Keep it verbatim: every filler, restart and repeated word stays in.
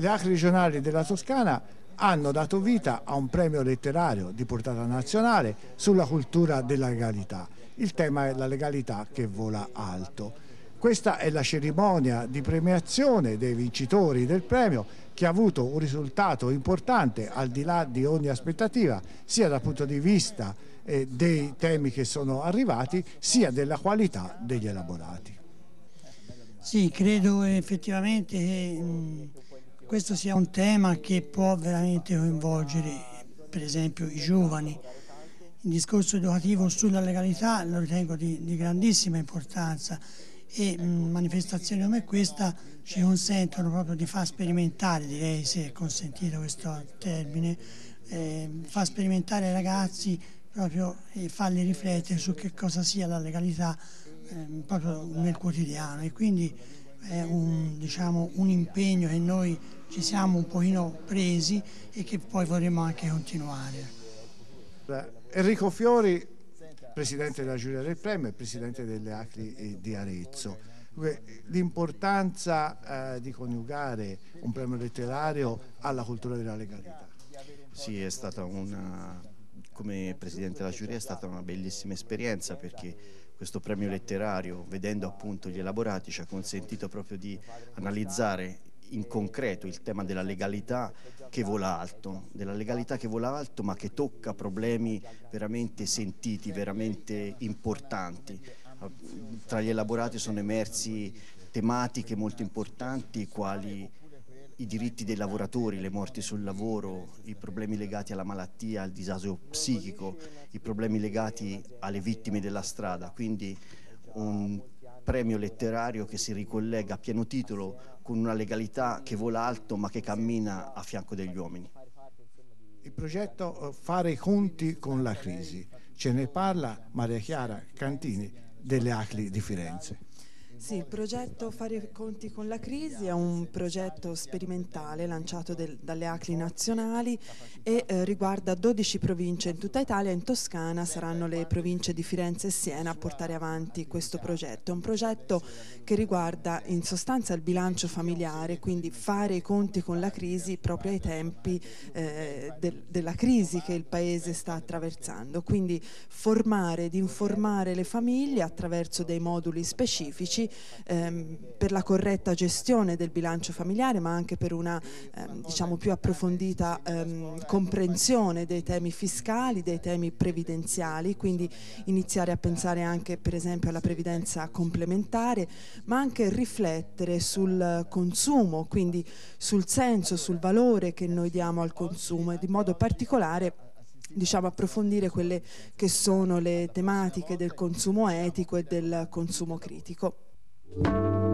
Le A C L regionali della Toscana hanno dato vita a un premio letterario di portata nazionale sulla cultura della legalità. Il tema è la legalità che vola alto. Questa è la cerimonia di premiazione dei vincitori del premio, che ha avuto un risultato importante al di là di ogni aspettativa, sia dal punto di vista eh, dei temi che sono arrivati, sia della qualità degli elaborati. Sì, credo effettivamente che mh, questo sia un tema che può veramente coinvolgere, per esempio, i giovani. Il discorso educativo sulla legalità lo ritengo di, di grandissima importanza e mh, manifestazioni come questa ci consentono proprio di far sperimentare, direi, se è consentito questo termine, eh, far sperimentare ai ragazzi proprio e farli riflettere su che cosa sia la legalità eh, proprio nel quotidiano, e quindi è un, diciamo, un impegno che noi ci siamo un pochino presi e che poi vorremmo anche continuare. Enrico Fiori, presidente della giuria del premio e presidente delle A C L I di Arezzo. L'importanza eh, di coniugare un premio letterario alla cultura della legalità. Sì, è stata una, come presidente della giuria è stata una bellissima esperienza, perché questo premio letterario, vedendo appunto gli elaborati, ci ha consentito proprio di analizzare in concreto il tema della legalità che vola alto, della legalità che vola alto ma che tocca problemi veramente sentiti, veramente importanti. Tra gli elaborati sono emersi tematiche molto importanti, quali i diritti dei lavoratori, le morti sul lavoro, i problemi legati alla malattia, al disagio psichico, i problemi legati alle vittime della strada. Quindi un premio letterario che si ricollega a pieno titolo con una legalità che vola alto ma che cammina a fianco degli uomini. Il progetto Fare i conti con la crisi, ce ne parla Maria Chiara Cantini delle A C L I di Firenze. Sì, il progetto Fare i conti con la crisi è un progetto sperimentale lanciato del, dalle A C L I nazionali e eh, riguarda dodici province in tutta Italia. In Toscana saranno le province di Firenze e Siena a portare avanti questo progetto. È un progetto che riguarda in sostanza il bilancio familiare, quindi fare i conti con la crisi proprio ai tempi eh, del, della crisi che il Paese sta attraversando. Quindi formare ed informare le famiglie attraverso dei moduli specifici Ehm, per la corretta gestione del bilancio familiare, ma anche per una ehm, diciamo più approfondita ehm, comprensione dei temi fiscali, dei temi previdenziali, quindi iniziare a pensare anche per esempio alla previdenza complementare, ma anche riflettere sul consumo, quindi sul senso, sul valore che noi diamo al consumo, e in modo particolare diciamo approfondire quelle che sono le tematiche del consumo etico e del consumo critico.